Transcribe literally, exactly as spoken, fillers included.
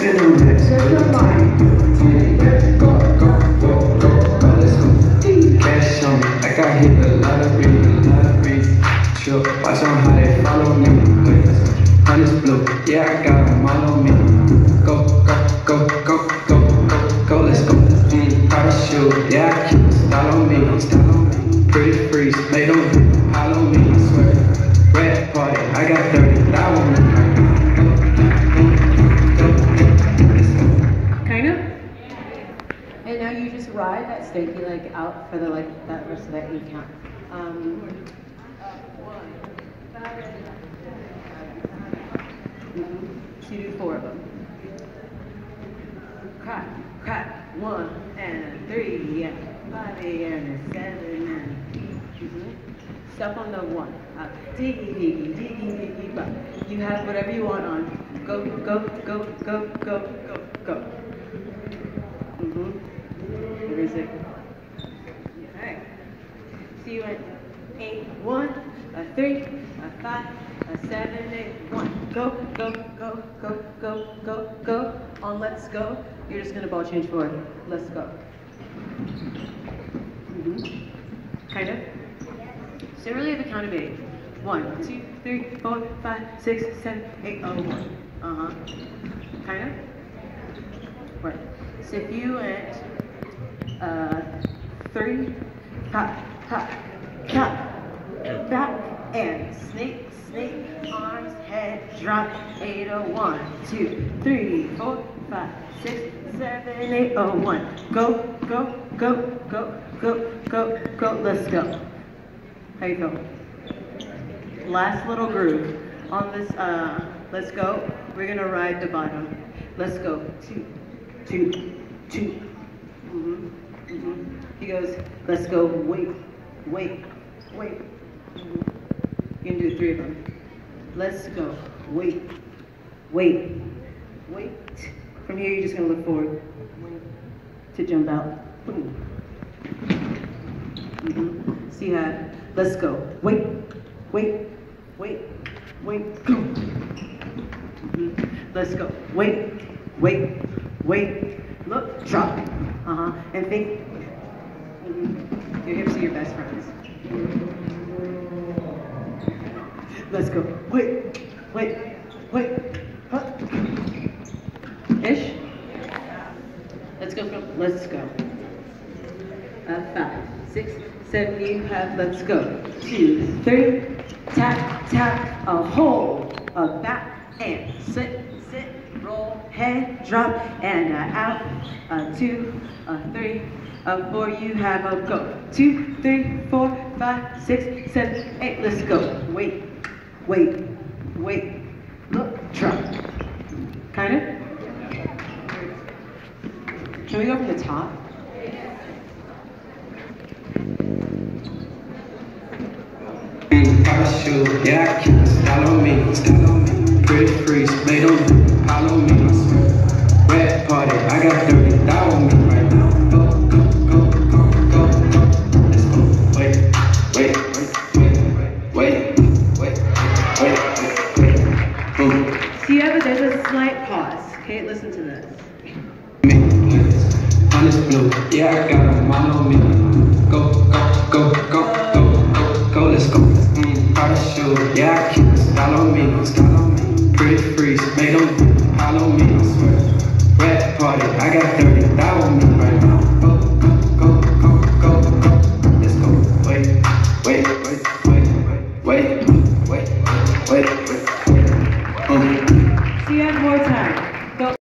Set them next. Set them line. Go, go, go, go, go, let's go. Cash on me, like I hit a lottery, lottery. Sure, watch on how they follow me. Honey's blue, yeah, I got them all on me. Go, go, go, go, go, go, go, let's go. Mm, proud shoe, yeah, I keep a style on me, style on me. Pretty freeze, made them follow me, swear. Red party, I got thirty thousand. Kind of. And now you just ride that stanky leg out for the like that rest of that eight count. Um, mm-hmm. So you do four of them. Crack, crack, one and a three and a five and a seven and mm-hmm. Step on the one. Uh, diggy, diggy, diggy, diggy, but you have whatever you want on. Go, go, go, go, go, go, go. Mm-hmm. Music. Alright. So you went eight, one, a three, a five, a seven, eight, one. Go, go, go, go, go, go, go. On let's go. You're just gonna ball change forward. Let's go. Mm-hmm. Kind of. So really have a count of eight. One, two, three, four, five, six, seven, eight, oh, one. Uh-huh. Kind of. Right. So if you went uh, three, hop, hop, hop, back, and snake, snake, arms, head, drop, eight, oh, one, two, three, four, five, six, seven, eight, oh, one. Go, go, go, go, go, go, go, let's go. How you go? Last little groove. On this, uh, let's go. We're gonna ride the bottom. Let's go. Two, two, two. Mm-hmm. Mm-hmm. He goes, let's go. Wait, wait, wait. Mm-hmm. You can do three of them. Let's go. Wait, wait, wait. From here, you're just gonna look forward to jump out. Boom. Mm-hmm. So you have, let's go. Wait, wait, wait, wait, go. Mm-hmm. Let's go. Wait, wait, wait. Look, drop. Uh-huh. And think. Mm-hmm. Your hips are your best friends. Let's go. Wait, wait, wait. Huh. Ish. Let's go from, let's go. Uh, five, six, seven, you have, let's go. Two, three, tap, tap, a hold, a back, and sit, sit, roll, head, drop, and a out, a two, a three, a four, you have a go. Two, three, four, five, six, seven, eight, let's go. Wait, wait, wait, look, drop. Kind of? Can we go from the top? Shoe, yeah, I keep a style on me, style on me. Pretty freeze, made them follow me. Red party, I got thirty thousand on me right now. Go, go, go, go, go, go. Let's go. Wait, wait, wait, wait, wait, wait, wait, wait, wait. Boom. So you have a, there's a slight pause. Okay, listen to this. Honey's blue, yeah, I got them all on me. Go, go, go, go, go, go, go, let's go. Shoe, yeah, I keep a style on me, style on me. Pretty freeze, made them follow me, I swear. Red party, I got thirty thousand on me right now. Go, go, go, go, go, go. Let's go. Wait, wait, wait, wait, wait, wait, wait, wait, wait.